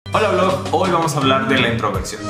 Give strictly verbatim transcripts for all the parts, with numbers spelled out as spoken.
Hola blog, hoy vamos a hablar de la introversión.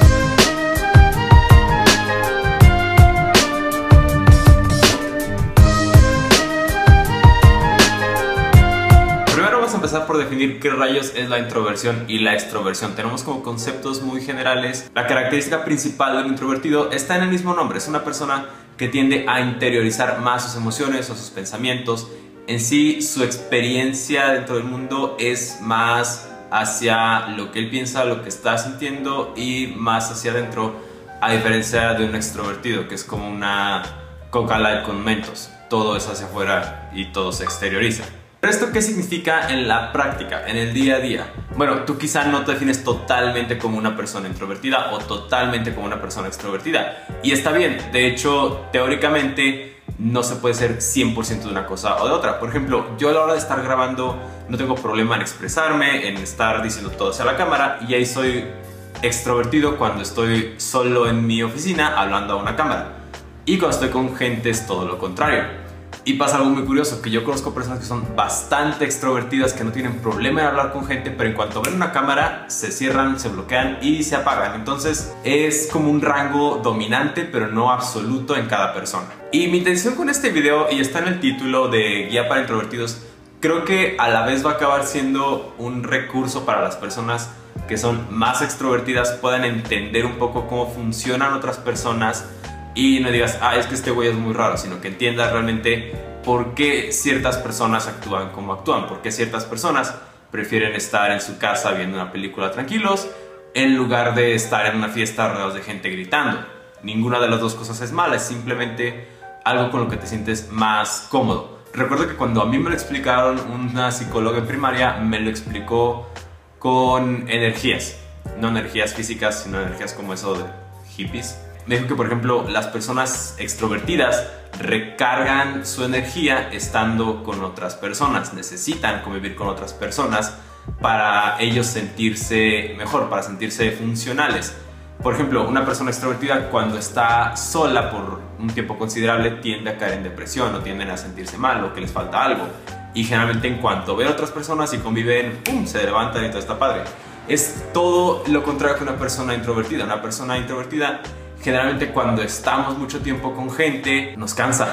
Primero vamos a empezar por definir qué rayos es la introversión y la extroversión. Tenemos como conceptos muy generales. La característica principal del introvertido está en el mismo nombre. Es una persona que tiende a interiorizar más sus emociones o sus pensamientos. En sí, su experiencia dentro del mundo es más hacia lo que él piensa, lo que está sintiendo y más hacia adentro, a diferencia de un extrovertido que es como una Coca Light con Mentos. Todo es hacia afuera y todo se exterioriza. ¿Pero esto qué significa en la práctica, en el día a día? Bueno, tú quizá no te defines totalmente como una persona introvertida o totalmente como una persona extrovertida. Y está bien, de hecho, teóricamente no se puede ser cien por ciento de una cosa o de otra. Por ejemplo, yo a la hora de estar grabando no tengo problema en expresarme, en estar diciendo todo hacia la cámara, y ahí soy extrovertido cuando estoy solo en mi oficina hablando a una cámara. Y cuando estoy con gente es todo lo contrario. Y pasa algo muy curioso, que yo conozco personas que son bastante extrovertidas, que no tienen problema en hablar con gente, pero en cuanto ven una cámara se cierran, se bloquean y se apagan. Entonces es como un rango dominante, pero no absoluto en cada persona. Y mi intención con este video, y está en el título de Guía para Introvertidos, creo que a la vez va a acabar siendo un recurso para las personas que son más extrovertidas, puedan entender un poco cómo funcionan otras personas. Y no digas, ah, es que este güey es muy raro, sino que entiendas realmente por qué ciertas personas actúan como actúan, por qué ciertas personas prefieren estar en su casa viendo una película tranquilos en lugar de estar en una fiesta rodeados de gente gritando. Ninguna de las dos cosas es mala, es simplemente algo con lo que te sientes más cómodo. Recuerdo que cuando a mí me lo explicaron, una psicóloga en primaria me lo explicó con energías, no energías físicas, sino energías como eso de hippies. Me dijo que, por ejemplo, las personas extrovertidas recargan su energía estando con otras personas. Necesitan convivir con otras personas para ellos sentirse mejor, para sentirse funcionales. Por ejemplo, una persona extrovertida cuando está sola por un tiempo considerable tiende a caer en depresión o tienden a sentirse mal o que les falta algo. Y generalmente en cuanto ven a otras personas y conviven, ¡pum!, se levantan y todo está padre. Es todo lo contrario que una persona introvertida. Una persona introvertida generalmente cuando estamos mucho tiempo con gente nos cansa.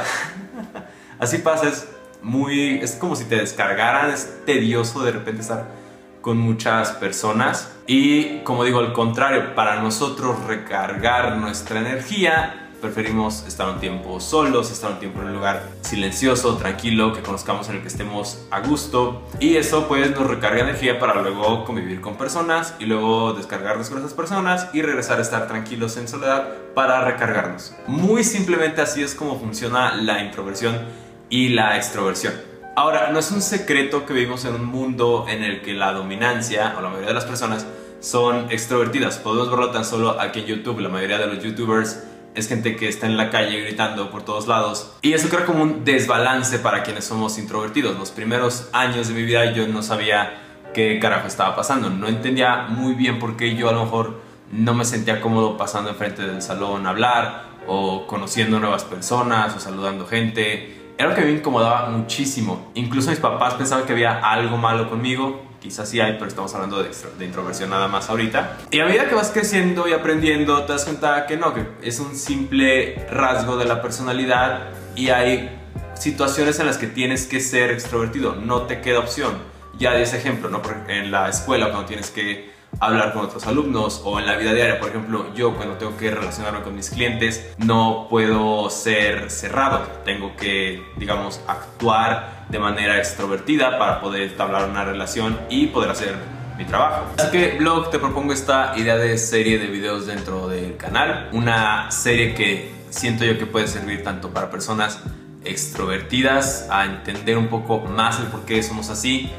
Así pasa, es muy, es como si te descargaran, es tedioso de repente estar con muchas personas. Y como digo, al contrario, para nosotros recargar nuestra energía preferimos estar un tiempo solos, estar un tiempo en un lugar silencioso, tranquilo, que conozcamos, en el que estemos a gusto. Y eso pues nos recarga energía para luego convivir con personas y luego descargarnos con esas personas y regresar a estar tranquilos en soledad para recargarnos. Muy simplemente así es como funciona la introversión y la extroversión. Ahora, no es un secreto que vivimos en un mundo en el que la dominancia, o la mayoría de las personas, son extrovertidas. Podemos verlo tan solo aquí en YouTube. La mayoría de los youtubers es gente que está en la calle gritando por todos lados. Y eso crea como un desbalance para quienes somos introvertidos. Los primeros años de mi vida yo no sabía qué carajo estaba pasando. No entendía muy bien por qué yo a lo mejor no me sentía cómodo pasando enfrente del salón a hablar, o conociendo nuevas personas, o saludando gente. Era algo que me incomodaba muchísimo. Incluso mis papás pensaban que había algo malo conmigo. Quizás sí hay, pero estamos hablando de, de introversión nada más ahorita. Y a medida que vas creciendo y aprendiendo, te das cuenta que no, que es un simple rasgo de la personalidad. Y hay situaciones en las que tienes que ser extrovertido, no te queda opción. Ya de ese ejemplo, ¿no? En la escuela, cuando tienes que hablar con otros alumnos, o en la vida diaria, por ejemplo, yo cuando tengo que relacionarme con mis clientes no puedo ser cerrado, tengo que, digamos, actuar de manera extrovertida para poder entablar una relación y poder hacer mi trabajo. Así que, blog, te propongo esta idea de serie de videos dentro del canal, una serie que siento yo que puede servir tanto para personas extrovertidas a entender un poco más el por qué somos así,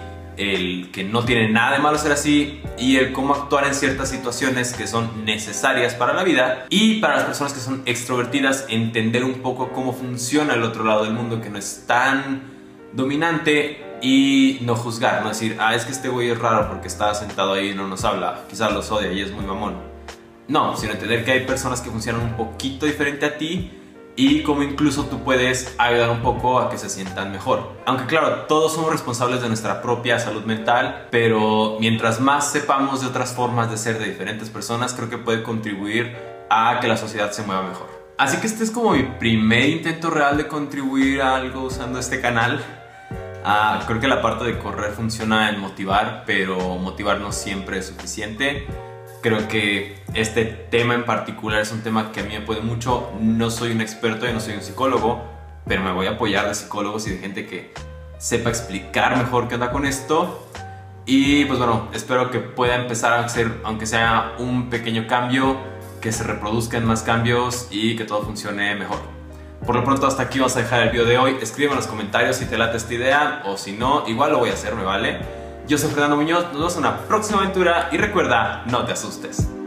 el que no tiene nada de malo ser así, y el cómo actuar en ciertas situaciones que son necesarias para la vida. Y para las personas que son extrovertidas, entender un poco cómo funciona el otro lado del mundo, que no es tan dominante, y no juzgar, no decir, ah, es que este güey es raro porque está sentado ahí y no nos habla, quizás los odia y es muy mamón. No, sino entender que hay personas que funcionan un poquito diferente a ti y cómo incluso tú puedes ayudar un poco a que se sientan mejor. Aunque claro, todos somos responsables de nuestra propia salud mental, pero mientras más sepamos de otras formas de ser de diferentes personas, creo que puede contribuir a que la sociedad se mueva mejor. Así que este es como mi primer intento real de contribuir a algo usando este canal. Uh, creo que la parte de correr funciona en motivar, pero motivar no siempre es suficiente. Creo que este tema en particular es un tema que a mí me puede mucho. No soy un experto, yo no soy un psicólogo, pero me voy a apoyar de psicólogos y de gente que sepa explicar mejor qué onda con esto. Y pues bueno, espero que pueda empezar a hacer, aunque sea un pequeño cambio, que se reproduzcan más cambios y que todo funcione mejor. Por lo pronto hasta aquí vamos a dejar el video de hoy. Escribe en los comentarios si te late esta idea o si no, igual lo voy a hacer, me vale. Yo soy Fernando Muñoz, nos vemos en una próxima aventura y recuerda, no te asustes.